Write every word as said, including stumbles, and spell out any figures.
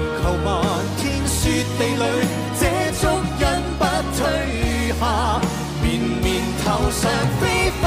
求漫天雪地里，這足印不退下，綿綿頭上飛。